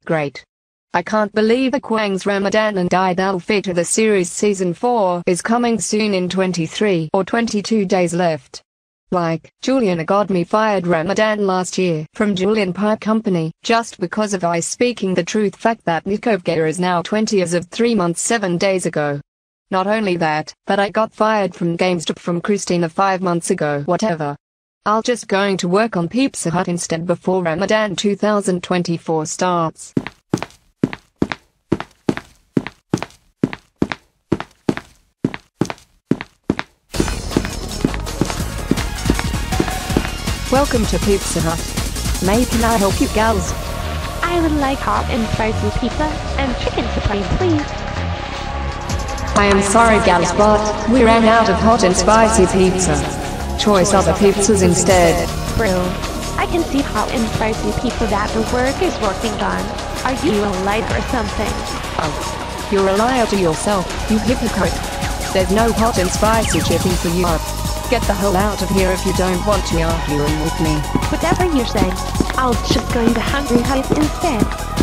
Great. I can't believe the Kwang's Ramadan and Eid al-Fitr the series season 4 is coming soon in 23 or 22 days left. Like, Juliana got me fired Ramadan last year from Julian Pie Company just because of I speaking the truth fact that Nikovgaya is now 20 as of 3 months 7 days ago. Not only that, but I got fired from Gamestop from Christina 5 months ago. Whatever. I'll just going to work on Pizza Hut instead before Ramadan 2024 starts. Welcome to Pizza Hut. May can I help you gals? I would like hot and spicy pizza and chicken supreme, please. I am sorry gals, but we ran out of hot and spicy pizza. Choice other pizzas instead. Bro, I can see hot and spicy pizza that the work is working on. Are you a liar or something? Oh, you're a liar to yourself, you hypocrite. There's no hot and spicy chicken for you. Get the hell out of here if you don't want to argue with me. Whatever you're saying, I'll just go into Hungry Heights instead.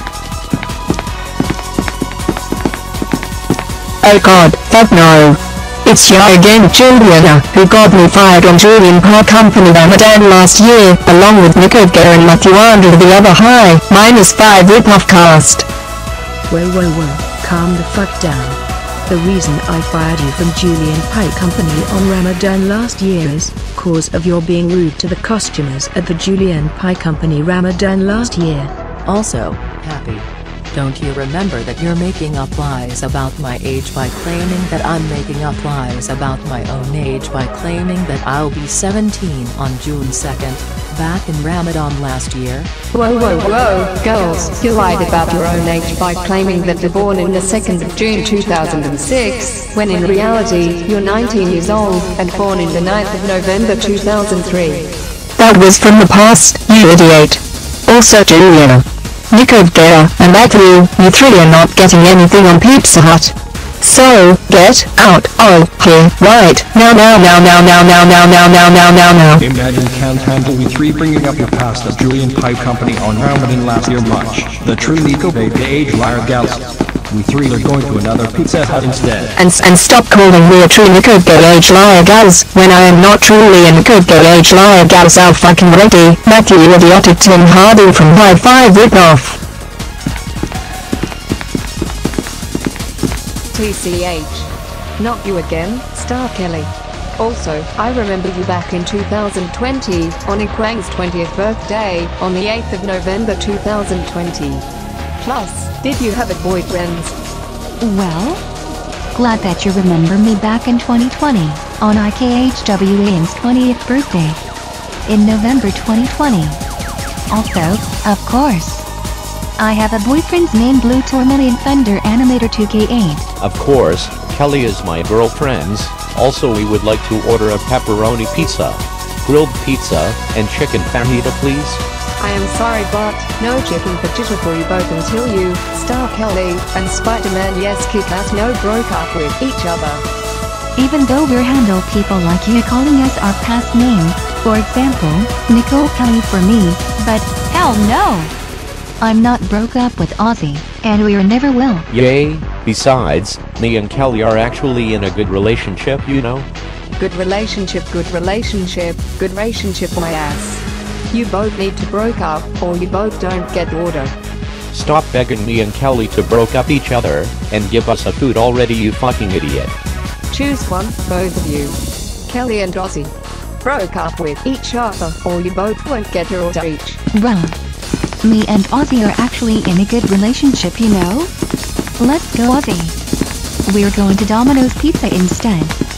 Oh god, fuck no. It's you again, Juliana, who got me fired on Julian Pie Company Ramadan last year, along with Nikovgaya and Matthew under the other high, -5 rip-off cast. Whoa, calm the fuck down. The reason I fired you from Julian Pie Company on Ramadan last year is cause of your being rude to the customers at the Julian Pie Company Ramadan last year. Also, Happy, don't you remember that you're making up lies about my age by claiming that I'm making up lies about my own age by claiming that I'll be 17 on June 2nd, back in Ramadan last year? Whoa, girls, you lied about your own age by claiming that you're born in the 2nd of June 2006, when in reality, you're 19 years old, and born in the 9th of November 2003. That was from the past, you idiot. Also Juliana, Nikovgaya, and Matthew, you three are not getting anything on Pizza Hut. So, get out of here right now. Imagine can't handle we three bringing up your past as Julian Pie Company on Ramadan last year much. The true Nikovgaya, the age liar gals. We three are going to another Pizza Hut instead. And stop calling me a true Nikovgaya age liar gals, when I am not truly a Nikovgaya age liar gals. I'll fucking ready. Matthew, you idiotic Tim Hardy from High 5 rip-off. TCH. Not you again, Star Kelly. Also, I remember you back in 2020, on Ikwang's 20th birthday, on the 8th of November 2020. Plus, did you have a boyfriend? Well, glad that you remember me back in 2020, on IKHWAN's 20th birthday, in November 2020. Also, of course, I have a boyfriend named Blue Tourmaline Thunder Animator 2K8. Of course, Kelly is my girlfriend. Also, we would like to order a pepperoni pizza, grilled pizza, and chicken fajita, please. I am sorry, but no chicken fajita for you both until you, Star Kelly, and Spider-Man yes Kick-Ass no broke up with each other. Even though we're handle people like you calling us our past name, for example, Nicole Kelly for me, but hell no! I'm not broke up with Ozzy, and we never will. Yay! Besides, me and Kelly are actually in a good relationship, you know? Good relationship my ass. You both need to broke up, or you both don't get order. Stop begging me and Kelly to broke up each other, and give us a food already, you fucking idiot. Choose one, both of you. Kelly and Ozzy. Broke up with each other, or you both won't get your order each. Well, me and Ozzy are actually in a good relationship, you know? Let's go Ozzy. We're going to Domino's Pizza instead.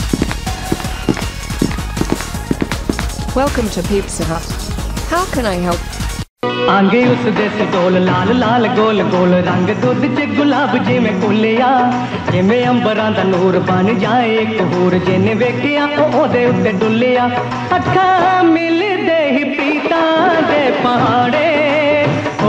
Welcome to Pizza Hut. How can I help? आंगे उस देश गोल लाल लाल गोल गोल रंग दूध च गुलाब जिमें कुलिया जिमें अंबरां दा नूर बन जाए एक होर जिने वेखिया ओदे उत्ते डुलिया अखां मिलदे ही पीता दे पहाड़े ओ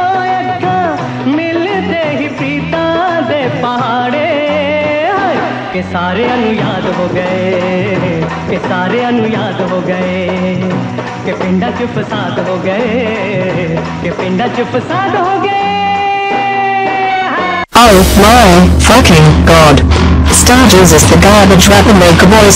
अखां मिलदे ही पीता दे पहाड़े के सारे अनु याद हो गए, के सारे अनु याद हो गए, के पिंडा च फसाद हो गए, के पिंडा च फसाद हो गए। Oh my fucking god. StarJesus the Garbage Rapper Maker Boy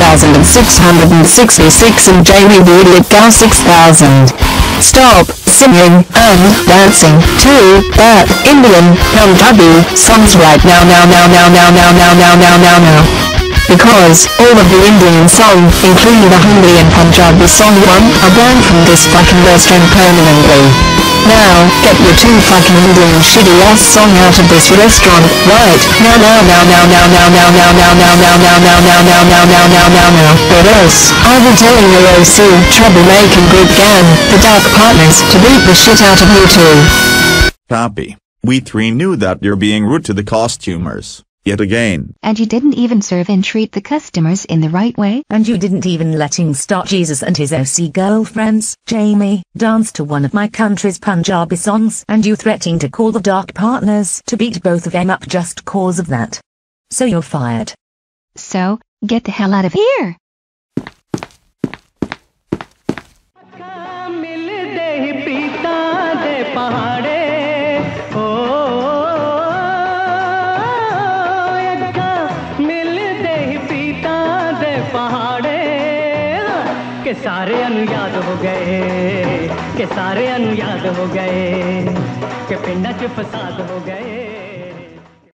6666 and Jamie Woodley Gal 6000. Stop singing and dancing to that Indian Punjabi songs right now. Because all of the Indian song, including the Hindi and Punjabi song 1, are banned from this fucking restaurant permanently. Now, get your 2 fucking Indian shitty ass song out of this restaurant, right now. Or else, I will tell your OC, troublemaking group gang, the Dark Partners, to beat the shit out of you too. Happy, we 3 knew that you're being rude to the costumers. Yet again. And you didn't even serve and treat the customers in the right way? And you didn't even letting StarJesus and his OC girlfriends, Jamie, dance to one of my country's Punjabi songs, and you threatening to call the Dark Partners to beat both of them up just cause of that. So you're fired. So, get the hell out of here! के सारे अनु याद हो गए, के सारे अनु याद हो गए, के पिंडा च फसाद हो गए।